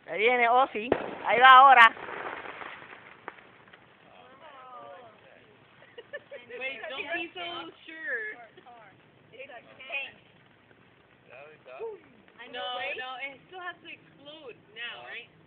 Ahí viene Ozzy. Ahí va ahora. Wait, don't be so sure. No, no, it still has to explode now, right?